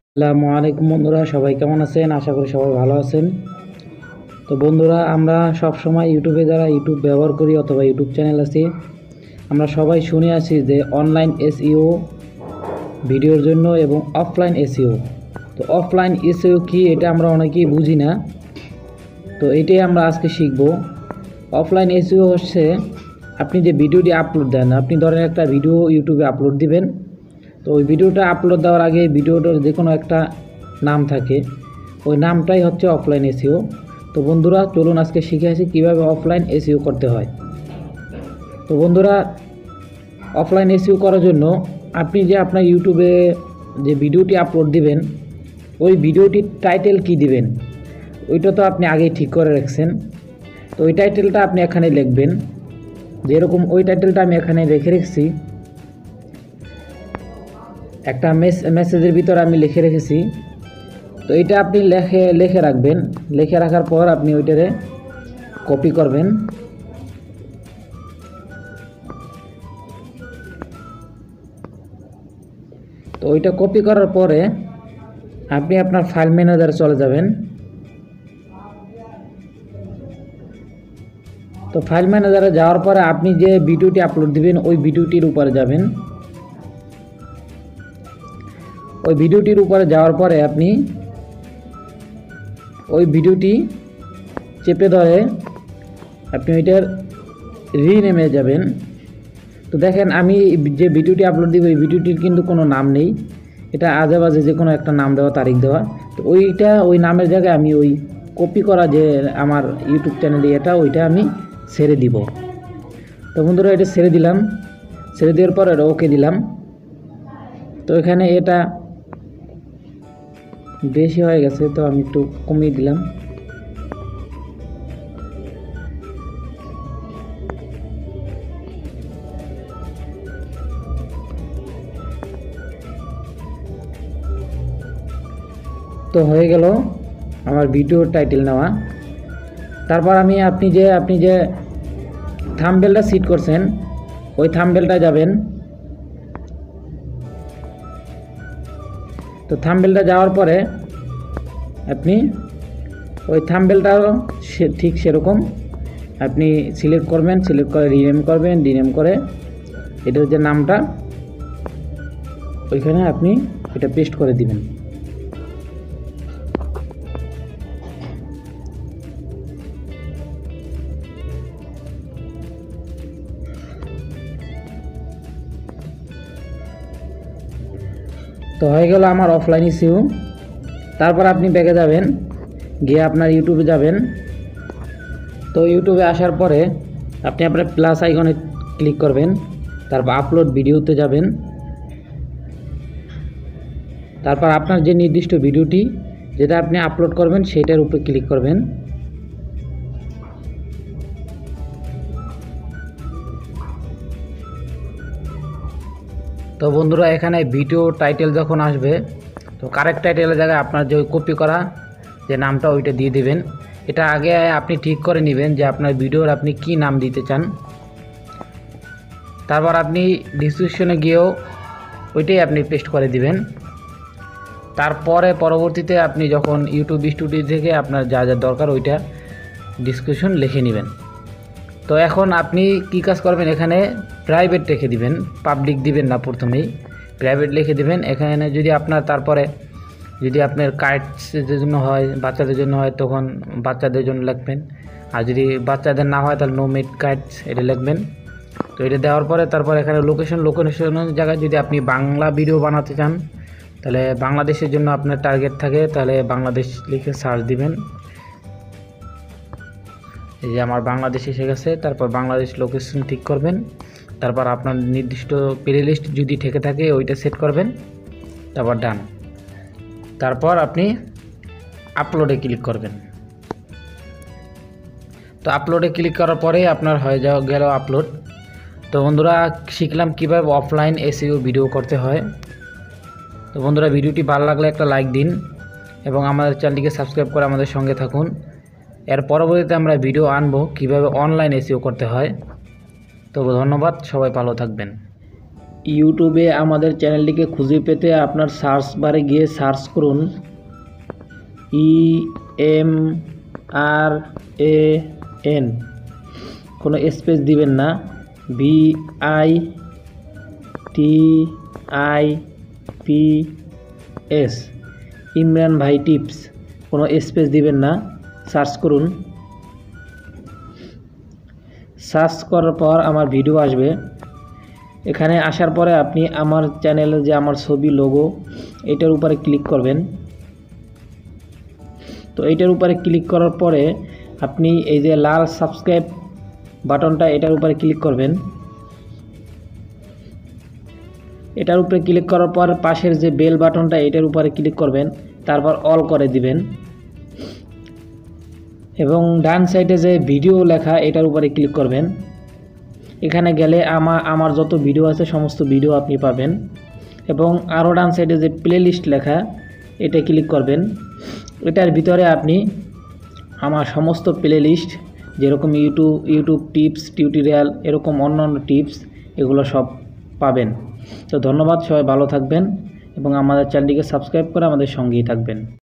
আসসালামু আলাইকুম বন্ধুরা, সবাই কেমন আছেন? আশা করি সবাই ভালো আছেন। তো বন্ধুরা, আমরা সব সময় ইউটিউবে যারা ইউটিউব ব্যবহার করি অথবা ইউটিউব চ্যানেল আছে, আমরা সবাই শুনে আছি যে অনলাইন এসইও ভিডিওর জন্য এবং অফলাইন এসইও। তো অফলাইন এসইও কি, এটা আমরা অনেকেই বুঝি না। তো এটাই আমরা আজকে শিখব। অফলাইন এসইও হচ্ছে আপনি যে ভিডিওটি আপলোড দেন, আপনি ধরেন একটা ভিডিও ইউটিউবে আপলোড দিবেন। তো ওই ভিডিওটা আপলোড দেওয়ার আগে ভিডিওটার যে কোনো একটা নাম থাকে, ওই নামটাই হচ্ছে অফলাইন এসইও। তো বন্ধুরা, চলুন আজকে শিখে আসি কীভাবে অফলাইন এসইও করতে হয়। তো বন্ধুরা, অফলাইন এসইও করার জন্য আপনি যে আপনার ইউটিউবে যে ভিডিওটি আপলোড দিবেন, ওই ভিডিওটির টাইটেল কি দিবেন, ওইটা তো আপনি আগেই ঠিক করে রাখছেন। তো ওই টাইটেলটা আপনি এখানে লিখবেন। যেরকম ওই টাইটেলটা আমি এখানে রেখে রেখেছি, একটা মেসেজের ভিতরে আমি লিখে রেখেছি। তো এটা আপনি লিখে রাখবেন। লিখে রাখার পর আপনি ওইটারে কপি করবেন। তো ওইটা কপি করার পরে আপনি আপনার ফাইল ম্যানেজারে চলে যাবেন। তো ফাইল ম্যানেজারে যাওয়ার পরে আপনি যে ভিডিওটি আপলোড দিবেন, ওই ভিডিওটির উপরে যাবেন। ওই ভিডিওটির উপরে যাওয়ার পরে আপনি ওই ভিডিওটি চেপে ধরে আপনি ওইটার রিনেমে যাবেন। তো দেখেন, আমি যে ভিডিওটি আপলোড দিব, এই ভিডিওটির কিন্তু কোনো নাম নেই। এটা আজে বাজে যে কোনো একটা নাম দেওয়া, তারিখ দেওয়া। তো ওই নামের জায়গায় আমি ওই কপি করা যে আমার ইউটিউব চ্যানেলে ওইটা আমি ছেড়ে দিব। তো বন্ধুরা, এটা ছেড়ে দিলাম। ছেড়ে দেওয়ার পর এটা ওকে দিলাম। তো এখানে এটা বেশি হয়ে গেছে, তো আমি একটু কমিয়ে দিলাম। তো হয়ে গেল আমার ভিডিওর টাইটেল নেওয়া। তারপর আপনি যে থাম্বনেলটা সেট করছেন, ওই থাম্বনেলটা যাবেন। তো থাম্বনেলটা যাওয়ার পরে আপনি ওই থাম্বনেলটাও ঠিক সেরকম আপনি সিলেক্ট করবেন। সিলেক্ট করে রিনেম করবেন। রিনেম করে এটার যে নামটা, ওইখানে আপনি এটা পেস্ট করে দিবেন। তো হয়ে গেল আমার অফলাইন এসইও। তারপর আপনি ব্যাকে যাবেন, গিয়ে আপনার ইউটিউবে যাবেন। তো ইউটিউবে আসার পরে আপনি আপনার প্লাস আইকনে ক্লিক করবেন। তারপর আপলোড ভিডিওতে যাবেন। তারপর আপনার যে নির্দিষ্ট ভিডিওটি যেটা আপনি আপলোড করবেন, সেটার উপরে ক্লিক করবেন। তো বন্ধুরা, এখানে ভিডিও টাইটেল যখন আসবে, তো কারেক্ট টাইটেলের জায়গায় আপনার যে কপি করা যে নামটা, ওইটা দিয়ে দেবেন। এটা আগে আপনি ঠিক করে নেবেন যে আপনার ভিডিওর আপনি কি নাম দিতে চান। তারপর আপনি ডিসক্রিপশনে গিয়েও ওইটাই আপনি পেস্ট করে দিবেন। তারপরে পরবর্তীতে আপনি যখন ইউটিউব স্টুডিও থেকে আপনার যা যা দরকার, ওইটা ডিসক্রিপশন লিখে নেবেন। তো এখন আপনি কি কাজ করবেন, এখানে প্রাইভেট রেখে দিবেন, পাবলিক দিবেন না। প্রথমেই প্রাইভেট লিখে দিবেন। এখানে যদি আপনার কাইটসের জন্য হয়, বাচ্চাদের জন্য হয়, তখন বাচ্চাদের জন্য লিখবেন। আর যদি বাচ্চাদের না হয়, তাহলে নো মেড কাইটস এটা লিখবেন। তো এটা দেওয়ার পরে তারপর এখানে লোকেশনের জায়গায় যদি আপনি বাংলা ভিডিও বানাতে চান, তাহলে বাংলাদেশের জন্য আপনার টার্গেট থাকে, তাহলে বাংলাদেশ লিখে সার্চ দিবেন। এই যে আমার বাংলাদেশ এসে গেছে। তারপর বাংলাদেশ লোকেশন ঠিক করবেন। তারপর আপনার নির্দিষ্ট প্লে লিস্ট যদি থেকে থাকে, ওইটা সেট করবেন। তারপর ডান। তারপর আপনি আপলোডে ক্লিক করবেন। তো আপলোডে ক্লিক করার পরে আপনার হয়ে গেল আপলোড। তো বন্ধুরা, শিখলাম কীভাবে অফলাইন এসইও ভিডিও করতে হয়। তো বন্ধুরা, ভিডিওটি ভালো লাগলে একটা লাইক দিন এবং আমাদের চ্যানেলটিকে সাবস্ক্রাইব করে আমাদের সঙ্গে থাকুন। এর পরবর্তীতে আমরা ভিডিও আনবো কীভাবে অনলাইন এসইও করতে হয়। তো ধন্যবাদ, সবাই ভালো থাকবেন। ইউটিউবে আমাদের চ্যানেলটিকে খুঁজে পেতে আপনার সার্চ বারে গিয়ে সার্চ করুন EMRAN, কোনো স্পেস দিবেন না, VITIPS, ইমরান ভাই টিপস, কোনো স্পেস দিবেন না, সার্চ করুন। সার্চ করার পর আমার ভিডিও আসবে। এখানে আসার পরে আপনি আমার চ্যানেলে যে আমার ছবি লোগো এটার উপরে ক্লিক করবেন। তো এটার উপরে ক্লিক করার পরে আপনি এই যে লাল সাবস্ক্রাইব বাটনটা এটার উপরে ক্লিক করবেন। এটার উপরে ক্লিক করার পর পাশের যে বেল বাটনটা এটার উপরে ক্লিক করবেন, তারপর অল করে দিবেন এবং ডান সাইডে যে ভিডিও লেখা এটার উপরে ক্লিক করবেন। এখানে গেলে আমার যত ভিডিও আছে সমস্ত ভিডিও আপনি পাবেন এবং আরও ডান সাইডে যে প্লে লিস্ট লেখা এটা ক্লিক করবেন। এটার ভিতরে আপনি আমার সমস্ত প্লে লিস্ট যেরকম ইউটিউব টিপস, টিউটোরিয়াল, এরকম অন্যান্য টিপস এগুলো সব পাবেন। তো ধন্যবাদ, সবাই ভালো থাকবেন এবং আমাদের চ্যানেলটিকে সাবস্ক্রাইব করে আমাদের সঙ্গেই থাকবেন।